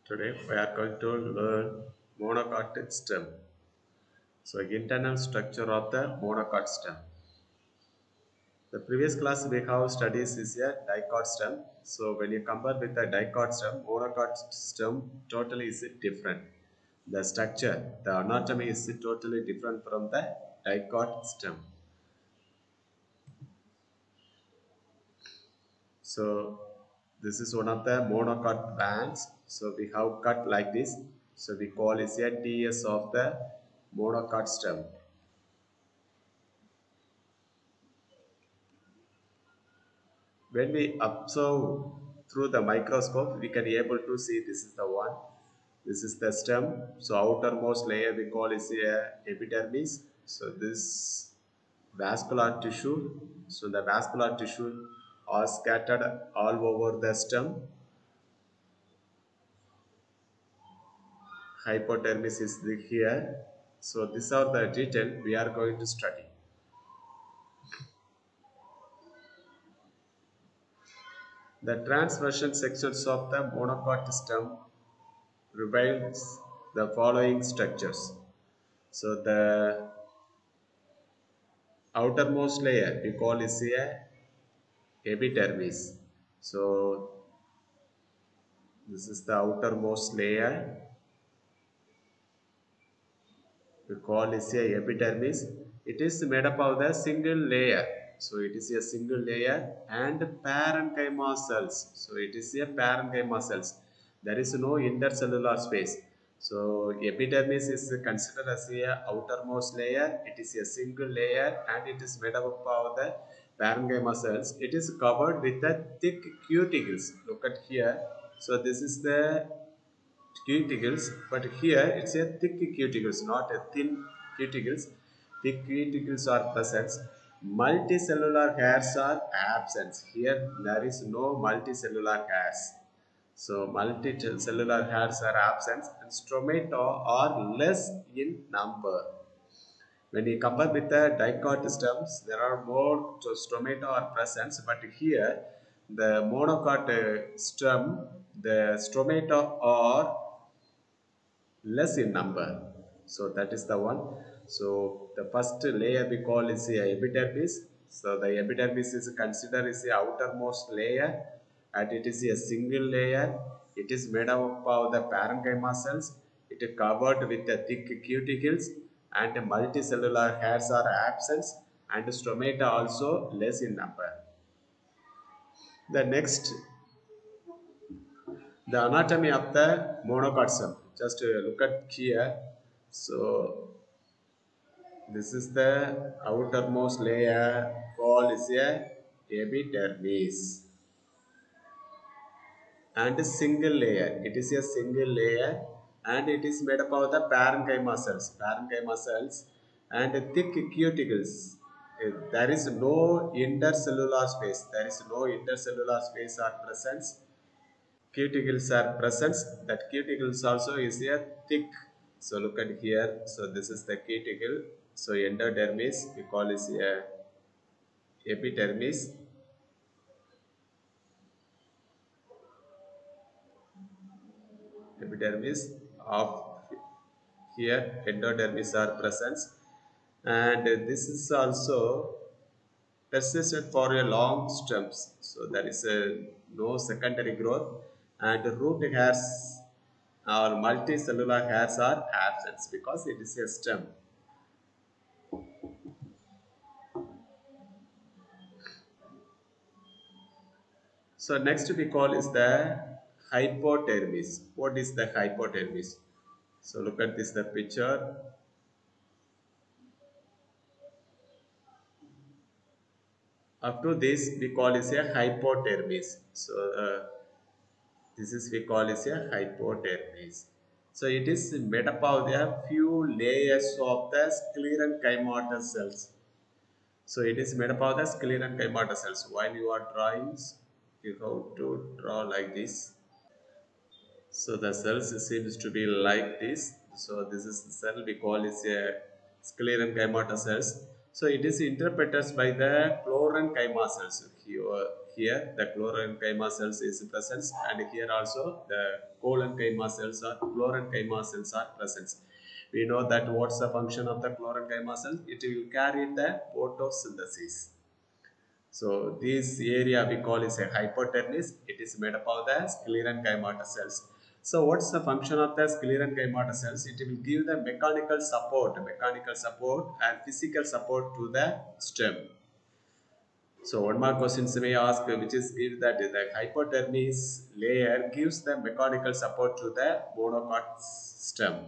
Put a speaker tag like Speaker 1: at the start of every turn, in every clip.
Speaker 1: Today we are going to learn monocot stem. So internal structure of the monocot stem. The previous class we have studies is a dicot stem. So when you compare with the dicot stem, monocot stem totally is different. The structure, the anatomy is totally different from the dicot stem. So this is one of the monocot bands. So we have cut like this. So we call it a TS of the monocot stem. When we observe through the microscope, we can be able to see this is the one. This is the stem. So outermost layer we call is a epidermis. So this vascular tissue. So the vascular tissue are scattered all over the stem. Hypodermis is here. So these are the detail we are going to study. The transversion sections of the monocot stem reveals the following structures. So the outermost layer we call is a epidermis. So this is the outermost layer we call is a epidermis. It is made up of the single layer. So it is a single layer and parenchyma cells. So it is a parenchyma cells. There is no intercellular space. So epidermis is considered as a outermost layer. It is a single layer and it is made up of the parenchyma cells. It is covered with the thick cuticles. Look at here. So this is the cuticles, but here it's a thick cuticles, not a thin cuticles. Thick cuticles are present. Multicellular hairs are absent. Here there is no multicellular hairs. So multicellular hairs are absent and stomata are less in number. When you compare with the dicot stems, there are more stomata are present, but here the monocot stem, the stomata are less in number. So that is the one. So the first layer we call is the epidermis. So the epidermis is considered as the outermost layer and it is a single layer. It is made up of the parenchyma cells. It is covered with the thick cuticles and multicellular hairs are absent and stomata also less in number. The next, the anatomy of the monocot stem. Just look at here. So this is the outermost layer called is a epidermis and a single layer. It is a single layer and it is made up of the parenchyma cells and thick cuticles. There is no intercellular space. There is no intercellular space or presence. Cuticles are present. That cuticles also is a thick. So look at here. So this is the cuticle. So endodermis we call is a epidermis. Epidermis of here endodermis are present, and this is also persisted for a long stems. So there is a no secondary growth and root hairs or multicellular hairs are absent because it is a stem. So next we call is the hypodermis. What is the hypodermis? So look at this the picture. Up to this we call is a hypodermis. So this is we call is a hypodermis. So it is made up of a few layers of the sclerenchyma cells. So it is made up of the sclerenchyma cells. While you are drawing, you have to draw like this. So the cells seems to be like this. So this is the cell we call is a sclerenchyma cells. So it is interpreted by the chlorenchyma cells. here the chlorenchyma cells is present, and here also the cholenchyma cells or chlorenchyma cells are present. We know that what's the function of the chlorenchyma cell? It will carry the photosynthesis. So this area we call is a hypodermis. It is made up of the sclerenchyma cells. So what's the function of the sclerenchyma cells? It will give the mechanical support and physical support to the stem. So one more questions may ask, which is if that the hypodermis layer gives the mechanical support to the monocot stem.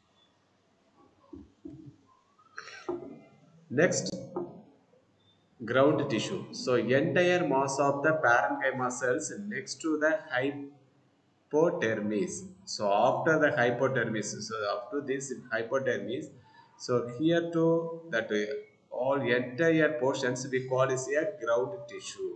Speaker 1: Next, ground tissue. So entire mass of the parenchyma cells next to the hypodermis. So after the hypodermis, so after this hypodermis, so here to that all entire portions we call is a ground tissue.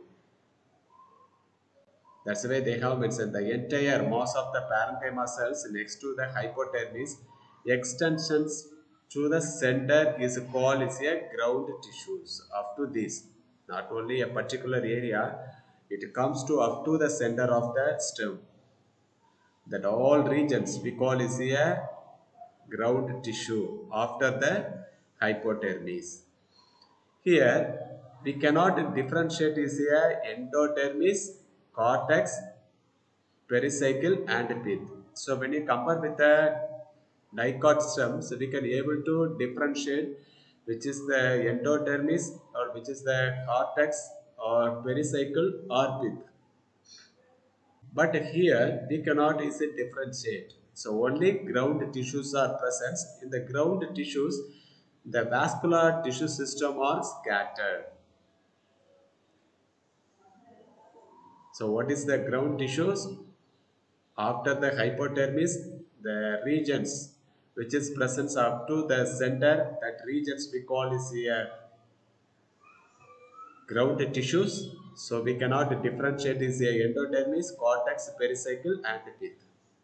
Speaker 1: That's why they have mentioned the entire mass of the parenchyma cells next to the hypodermis. Extensions to the center is called as a ground tissues. Up to this, not only a particular area, it comes to up to the center of the stem. That all regions we call is a ground tissue after the hypodermis. Here, we cannot differentiate is a endodermis, cortex, pericycle and pith. So when you compare with the dicot stems, we can able to differentiate which is the endodermis or which is the cortex or pericycle or pith. But here we cannot easily differentiate. So only ground tissues are present. In the ground tissues, the vascular tissue system are scattered. So what is the ground tissues? After the hypodermis, the regions which is present up to the center, that regions we call is here ground tissues. So we cannot differentiate is a endodermis, cortex, pericycle and pith.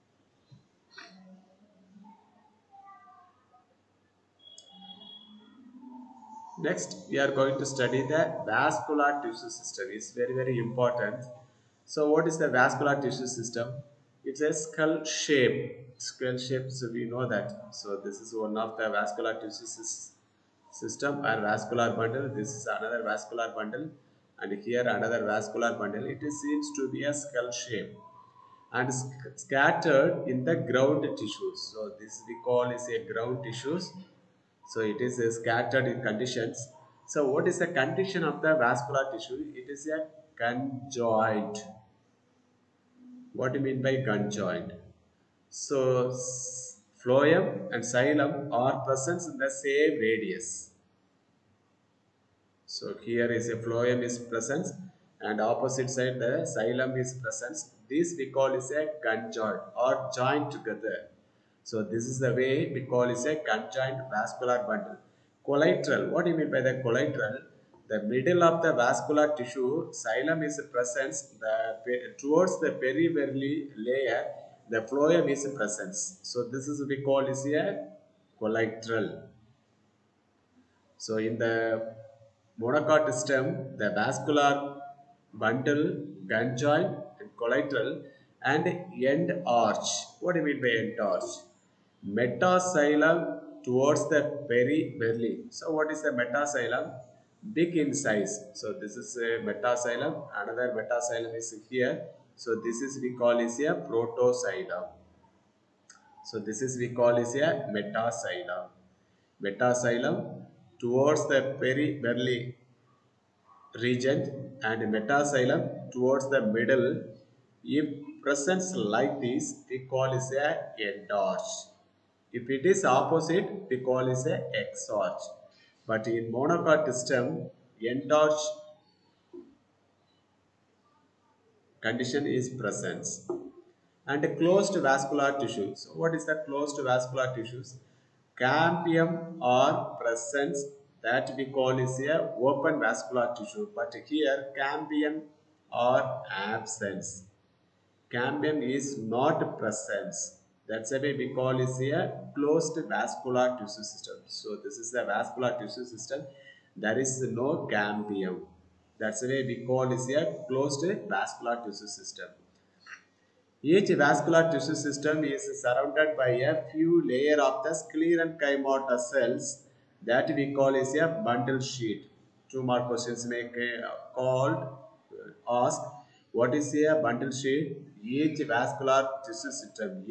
Speaker 1: Next, we are going to study the vascular tissue system. It's very important. So what is the vascular tissue system? It's a skull shape. Skull shape, so we know that. So this is one of the vascular tissue system or vascular bundle. This is another vascular bundle, and here another vascular bundle. It seems to be a skull shape and scattered in the ground tissues. So this we call is a ground tissues. So it is scattered in conditions. So what is the condition of the vascular tissue? It is a conjoint. What do you mean by conjoint? So phloem and xylem are present in the same radius. So here is a phloem is present and opposite side the xylem is present. This we call is a conjoint or joint together. So this is the way we call is a conjoint vascular bundle. Collateral. What do you mean by the collateral? The middle of the vascular tissue, xylem is present. Towards the peripheral layer, the phloem is present. So this is we call is a collateral. So in the monocot stem, the vascular bundle, conjoint, and collateral, and end arch. What do you mean by end arch? Metaxylem towards the periverli. So what is the metaxylem? Big in size. So this is a metaxylem. Another metaxylem is here. So this is we call is a protoxylem. So this is we call is a metaxylem. Metaxylem towards the periverli region and metaxylem towards the middle. If presence like this, we call is a endarch. If it is opposite, we call is a exarch. But in monocot stem, endarch condition is presence. And closed vascular tissues. So what is the closed vascular tissues? Cambium or presence that we call is a open vascular tissue, but here cambium or absence. Cambium is not presence. That's why we call is a closed vascular tissue system. So this is the vascular tissue system. There is no cambium. That's the way we call is a closed vascular tissue system. Each vascular tissue system is surrounded by a few layers of the sclerenchyma cells that we call is a bundle sheet. Two more questions make called ask what is a bundle sheet? Each vascular tissue system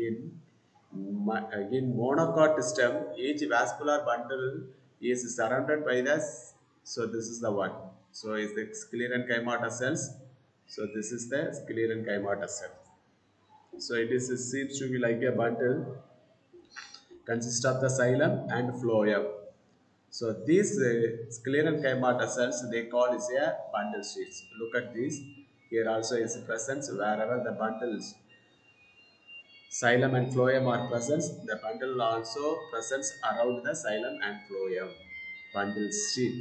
Speaker 1: in monocot system, each vascular bundle is surrounded by the so this is the one. So is the sclerenchyma cells. So this is the sclerenchyma cell. So it is seems to be like a bundle consists of the xylem and phloem. So these sclerenchyma cells they call is a bundle sheets. Look at this. Here also is present wherever the bundles xylem and phloem are present. The bundle also presents around the xylem and phloem bundle sheet.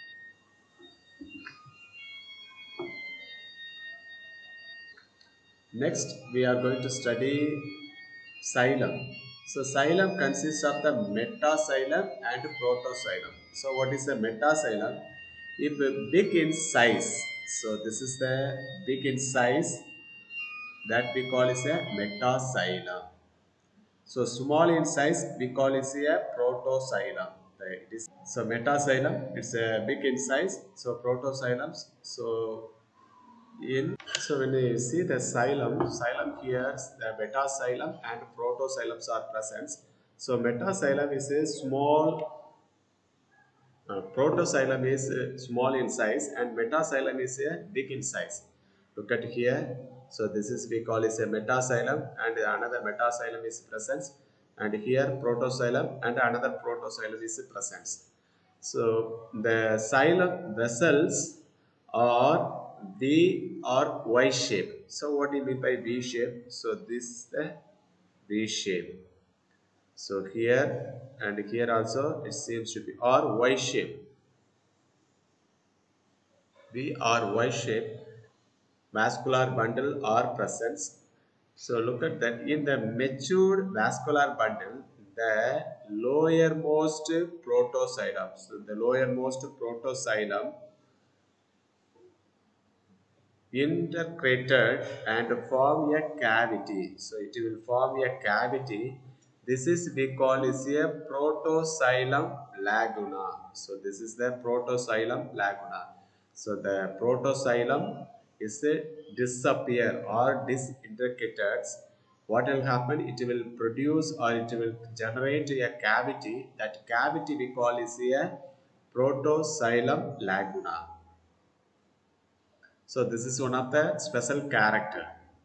Speaker 1: Next, we are going to study xylem. So xylem consists of the metaxylem and protoxylem. So what is the metaxylem? If big in size, so this is the big in size that we call is a metaxylem. So small in size we call is a protoxylem. It is so metaxylem. It's a big in size. So protoxylems. So when you see the xylem here, the metaxylem and protoxylems are present. So metaxylem is a small, protoxylem is small in size, and metaxylem is a big in size. Look at here. So this is we call is a metaxylem, and another metaxylem is present, and here protoxylem and another protoxylem is present. So the xylem vessels are V or Y shape. So what do you mean by V shape? So this is the V shape. So here and here also it seems to be or Y shape. V or Y shape vascular bundle are present. So look at that in the matured vascular bundle, the lowermost protoxylem. So the lowermost protoxylem integrated and form a cavity. So it will form a cavity. This is we call is a protoxylem laguna. So this is the protoxylem laguna. So the protoxylem is a disappear or disintegrated. What will happen? It will produce or it will generate a cavity. That cavity we call is a protoxylem laguna. So this is one of the special character.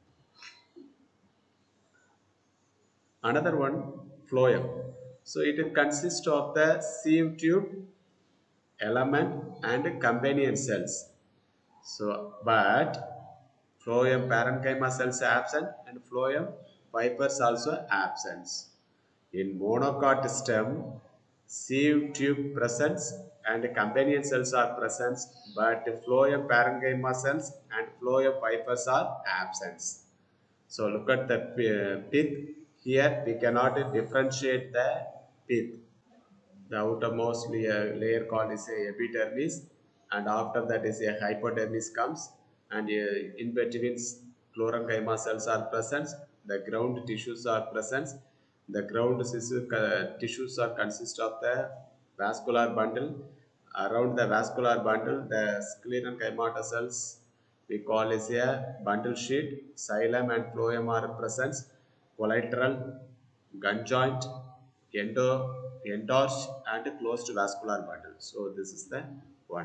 Speaker 1: Another one, phloem. So it consists of the sieve tube, element and companion cells. So but phloem parenchyma cells absent and phloem fibers also absent. In monocot stem, sieve tube presents and companion cells are present, but phloem parenchyma cells and phloem fibers are absent. So look at the pith. Here we cannot differentiate the pith. The outermost layer called is a epidermis, and after that is a hypodermis comes, and in between chlorenchyma cells are present. The ground tissues are present. The tissues are consist of the vascular bundle. Around the vascular bundle, the sclerenchyma cells we call is a bundle sheet. Xylem and phloem are present. Collateral, gun joint, endorsed and closed vascular bundle. So this is the one.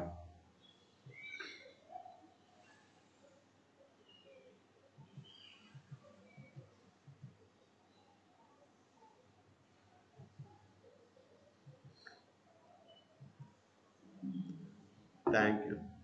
Speaker 1: Thank you.